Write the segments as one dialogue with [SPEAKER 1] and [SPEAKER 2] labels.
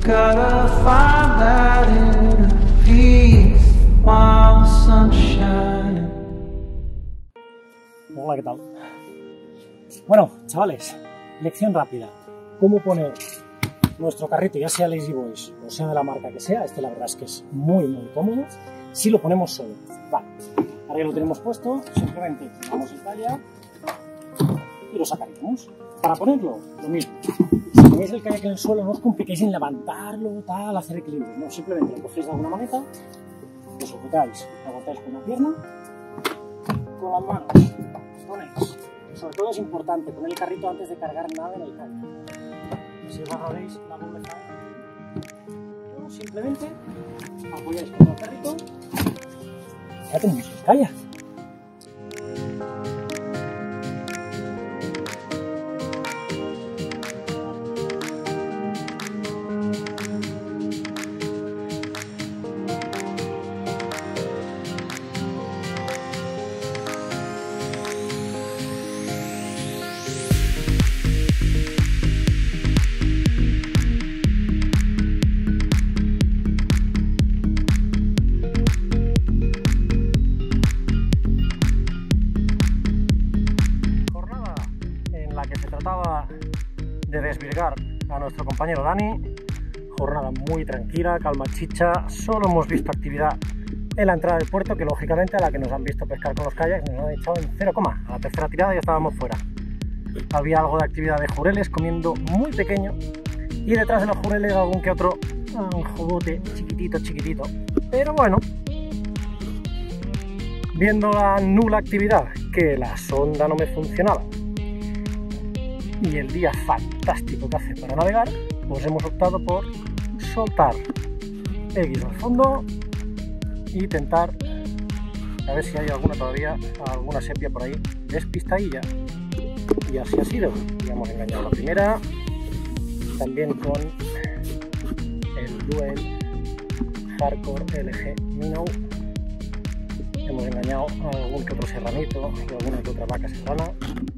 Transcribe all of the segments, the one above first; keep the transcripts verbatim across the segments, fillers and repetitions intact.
[SPEAKER 1] Gotta find that inner peace while the sun's shining.
[SPEAKER 2] Hola, ¿qué tal? Bueno, chavales, lección rápida. ¿Cómo poner nuestro carrito, ya sea Lazy Boys o sea de la marca que sea? Este la verdad es que es muy muy cómodo si lo ponemos solo. Vale, ahora ya lo tenemos puesto, simplemente damos el kayak y lo sacaremos. Para ponerlo, lo mismo. Si tenéis el kayak en el suelo, no os compliquéis en levantarlo, tal, hacer equilibrio. No, simplemente lo cogéis de alguna maneta, lo sujetáis, lo aguantáis con una pierna, con las manos ponéis. Sobre todo es importante poner el carrito antes de cargar nada en el kayak. Si os agarréis la doble o simplemente apoyáis con el carrito, ya tenemos el kayak. De desvirgar a nuestro compañero Dani, jornada muy tranquila, calma chicha, solo hemos visto actividad en la entrada del puerto, que lógicamente a la que nos han visto pescar con los kayaks nos han echado en cero coma, a la tercera tirada ya estábamos fuera. Había algo de actividad de jureles comiendo muy pequeño y detrás de los jureles algún que otro un jogote chiquitito chiquitito, pero bueno, viendo la nula actividad, que la sonda no me funcionaba y el día fantástico que hace para navegar, pues hemos optado por soltar X al fondo y intentar a ver si hay alguna todavía, alguna sepia por ahí despistadilla, y así ha sido. Ya hemos engañado la primera, también con el Duel Hardcore L G Minnow hemos engañado a algún que otro serranito y alguna que otra vaca serrana.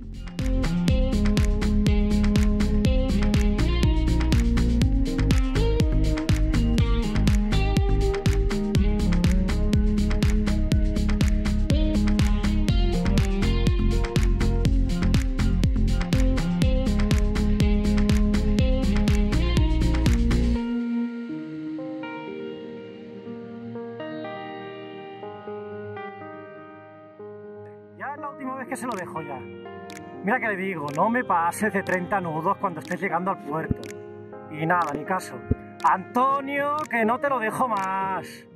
[SPEAKER 2] Ya es la última vez que se lo dejo ya. Mira que le digo, no me pases de treinta nudos cuando estés llegando al puerto. Y nada, ni caso. Antonio, que no te lo dejo más.